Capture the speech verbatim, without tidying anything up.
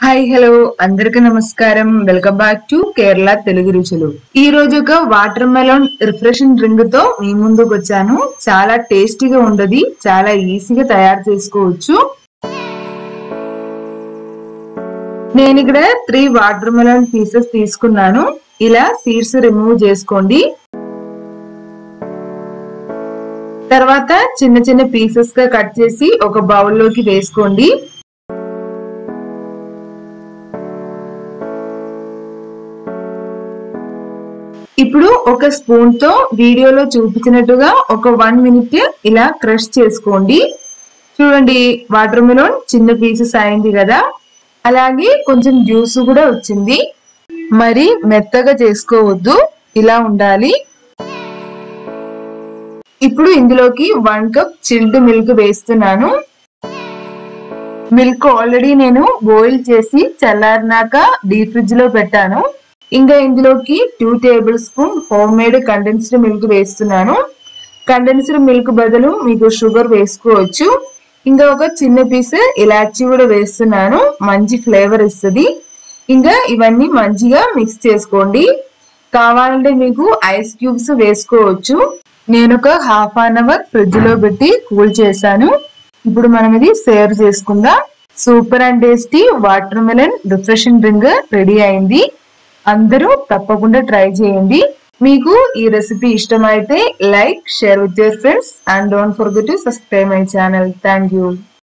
Hi hello అందరికీ నమస్కారం. Welcome back to Kerala Telugu Ruchulu. ఈ రోజు ఒక వాటర్ మెలన్ రిఫ్రెషింగ్ డ్రింక్ తో మీ ముందుకు వచ్చాను. చాలా టేస్టీగా ఉండదు, చాలా ఈజీగా తయారు చేసుకోవచ్చు. నేను ఇక్కడ త్రీ వాటర్ మెలన్ పీసెస్ తీసుకున్నాను. ఇలా సీడ్స్ రిమూవ్ చేసుకోండి. తర్వాత చిన్న చిన్న పీసెస్ గా కట్ చేసి ఒక బౌల్లోకి వేసుకోండి. ఇప్పుడు ఒక స్పూన్ తో వీడియోలో చూపించినట్టుగా ఒక వన్ మినిట్ ఇలా క్రష్ చేసుకోండి. చూడండి, వాటర్ మెలన్ చిన్న పీసెస్ అయింది కదా, అలాగే కొంచెం జ్యూస్ కూడా వచ్చింది. మరి మెత్తగా చేసుకోవద్దు, ఇలా ఉండాలి. ఇప్పుడు ఇందులోకి వన్ కప్ చిల్డ్ మిల్క్ వేస్తున్నాను. మిల్క్ ఆల్రెడీ నేను బాయిల్ చేసి చల్లారినాక డీప్ ఫ్రిడ్జ్ లో పెట్టాను. ఇంకా ఇందులోకి two tablespoon homemade condensed milk వేస్తున్నాను. కండెన్స్డ్ మిల్క్ బదులు మీకు షుగర్ వేసుకోవచ్చు. ఇంకా ఒక చిన్న పీస్ ఇలాచీ కూడా వేస్తున్నాను, మంచి ఫ్లేవర్ ఇస్తుంది. ఇంకా ఇవన్నీ మంచిగా మిక్స్ చేసుకోండి. కావాలంటే మీకు ఐస్ క్యూబ్స్ వేసుకోవచ్చు. నేను ఒక హాఫ్ అన్ అవర్ ఫ్రిడ్జ్ లో పెట్టి కూల్ చేశాను. ఇప్పుడు మనం ఇది సర్వ్ చేసుకుందాం. Super and tasty watermelon refreshing drink ready అయింది. అందరూ తప్పకుండా ట్రై చేయండి. మీకు ఈ రెసిపీ ఇష్టమైతే like, share with your friends and don't forget to subscribe my channel. Thank you.